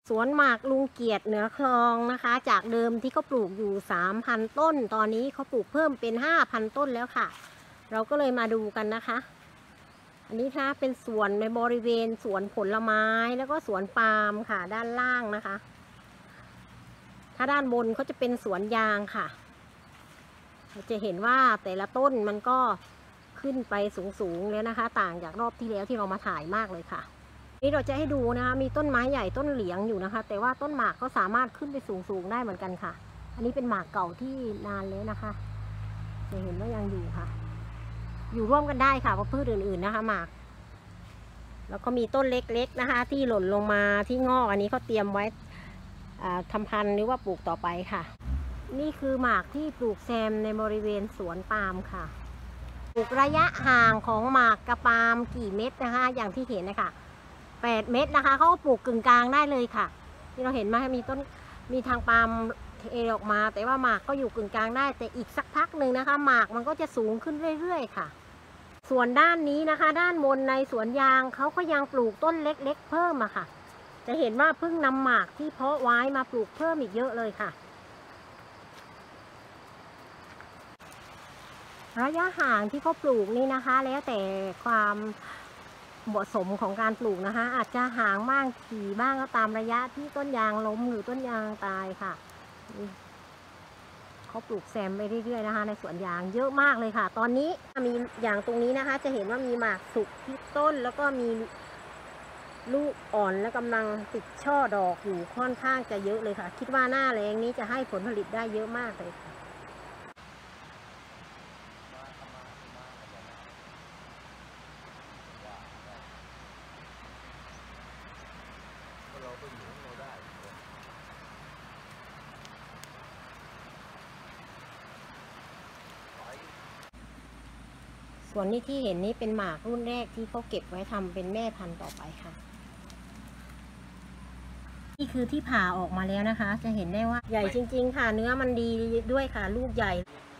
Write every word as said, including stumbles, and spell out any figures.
สวนหมากลุงเกียรติเหนือคลองนะคะ จากเดิมที่เขาปลูกอยู่ สามพัน ต้น ตอนนี้เขาปลูกเพิ่มเป็น ห้าพัน ต้นแล้วค่ะ เราก็เลยมาดูกันนะคะ อันนี้นะเป็นสวนในบริเวณสวนผลไม้แล้วก็สวนปาล์มค่ะด้านล่างนะคะ ถ้าด้านบนเขาจะเป็นสวนยางค่ะเราจะเห็นว่าแต่ละต้นมันก็ขึ้นไปสูงๆแล้วนะคะ ต่างจากรอบที่แล้วที่เรามาถ่ายมากเลยค่ะนี่เราจะให้ดูนะคะมีต้นไม้ใหญ่ต้นเหลียงอยู่นะคะแต่ว่าต้นหมากก็สามารถขึ้นไปสูงๆได้เหมือนกันค่ะอันนี้เป็นหมากเก่าที่นานแล้วนะคะจะเห็นว่ายังอยู่ค่ะอยู่ร่วมกันได้ค่ะกับพืชอื่นๆนะคะหมากแล้วก็มีต้นเล็กๆนะคะที่หล่นลงมาที่งอกอันนี้เขาเตรียมไว้ทำพันธุ์หรือว่าปลูกต่อไปค่ะนี่คือหมากที่ปลูกแซมในบริเวณสวนปาล์มค่ะปลูกระยะห่างของหมากกับปาล์มกี่เม็ดนะคะอย่างที่เห็นนะคะแปดเม็ดนะคะเขาปลูกกึ่งกลางได้เลยค่ะที่เราเห็นไหมมีต้นมีทางปาล์มเอออกมาแต่ว่าหมากก็อยู่กึ่งกลางได้แต่อีกสักพักหนึ่งนะคะหมากมันก็จะสูงขึ้นเรื่อยๆค่ะส่วนด้านนี้นะคะด้านบนในสวนยางเขาก็ยังปลูกต้นเล็กๆเพิ่มอะค่ะจะเห็นว่าเพิ่งนำหมากที่เพาะไว้มาปลูกเพิ่มอีกเยอะเลยค่ะระยะห่างที่เขาปลูกนี่นะคะแล้วแต่ความเหมาะสมของการปลูกนะคะอาจจะห่างบ้างถี่บ้างก็ตามระยะที่ต้นยางล้มหรือต้นยางตายค่ะเขาปลูกแซมไปเรื่อยๆนะคะในสวนยางเยอะมากเลยค่ะตอนนี้มีอย่างตรงนี้นะคะจะเห็นว่ามีหมากสุกที่ต้นแล้วก็มีลูกอ่อนและกำลังติดช่อดอกอยู่ค่อนข้างจะเยอะเลยค่ะคิดว่าหน้าแล้งนี้จะให้ผลผลิตได้เยอะมากเลยค่ะส่วนนี้ที่เห็นนี้เป็นหมากรุ่นแรกที่เขาเก็บไว้ทำเป็นแม่พันธุ์ต่อไปค่ะนี่คือที่ผ่าออกมาแล้วนะคะจะเห็นได้ว่าใหญ่จริงๆค่ะเนื้อมันดีด้วยค่ะลูกใหญ่